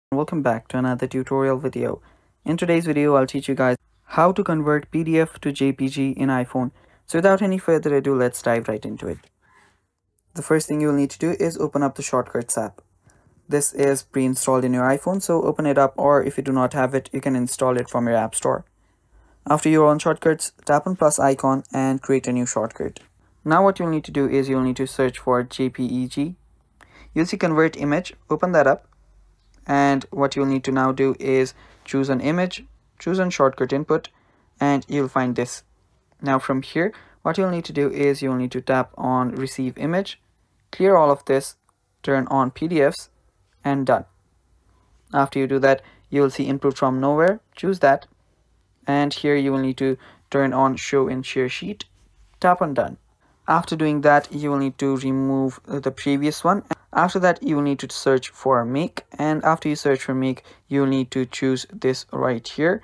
Welcome back to another tutorial video. In today's video, I'll teach you guys how to convert PDF to JPG in iPhone. So without any further ado, let's dive right into it. The first thing you'll need to do is open up the Shortcuts app. This is pre-installed in your iPhone, so open it up, or if you do not have it, you can install it from your App Store. After you're on Shortcuts, tap on plus icon and create a new shortcut. Now what you'll need to do is you'll need to search for JPEG. You'll see convert image, open that up. And what you'll need to now do is choose an image, choose on shortcut input, and you'll find this. Now from here, what you'll need to do is you'll need to tap on receive image, clear all of this, turn on PDFs, and done. After you do that, you'll see input from nowhere, choose that, and here you will need to turn on show in share sheet, tap on done. After doing that, you will need to remove the previous one. After that, you will need to search for make, and after you search for make, you will need to choose this right here.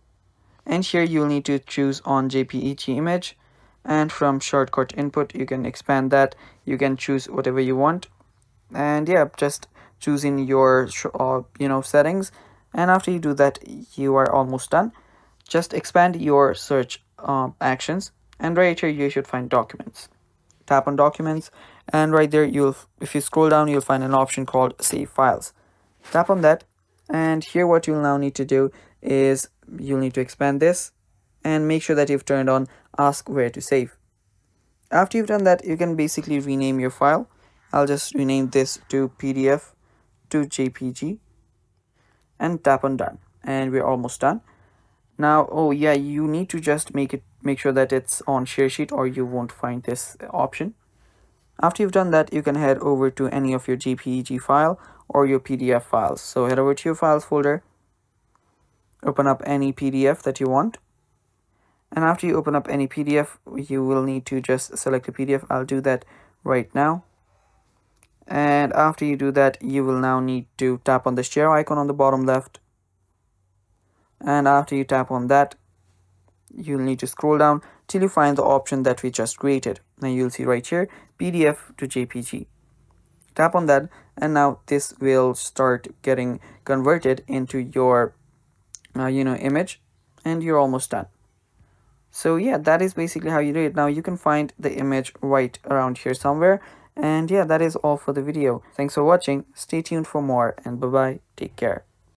And here you will need to choose on JPEG image, and from shortcut input you can expand that. You can choose whatever you want, and yeah, just choose in your settings. And after you do that, you are almost done. Just expand your search actions, and right here you should find documents. Tap on documents, and right there if you scroll down, you'll find an option called save files. Tap on that, and here what you'll now need to do is you'll need to expand this and make sure that you've turned on ask where to save. After you've done that, you can basically rename your file. I'll just rename this to PDF to JPG and tap on done, and we're almost done. Now, oh yeah, you need to just make sure that it's on share sheet, or you won't find this option. After you've done that, you can head over to any of your JPEG file or your PDF files. So head over to your files folder, open up any PDF that you want, and after you open up any PDF, you will need to just select a PDF. I'll do that right now. And after you do that, you will now need to tap on the share icon on the bottom left. And after you tap on that, you'll need to scroll down till you find the option that we just created. Now you'll see right here PDF to JPG. Tap on that, and now this will start getting converted into your image, and you're almost done. So yeah, that is basically how you do it. Now you can find the image right around here somewhere, and yeah, that is all for the video. Thanks for watching. Stay tuned for more, and bye bye. Take care.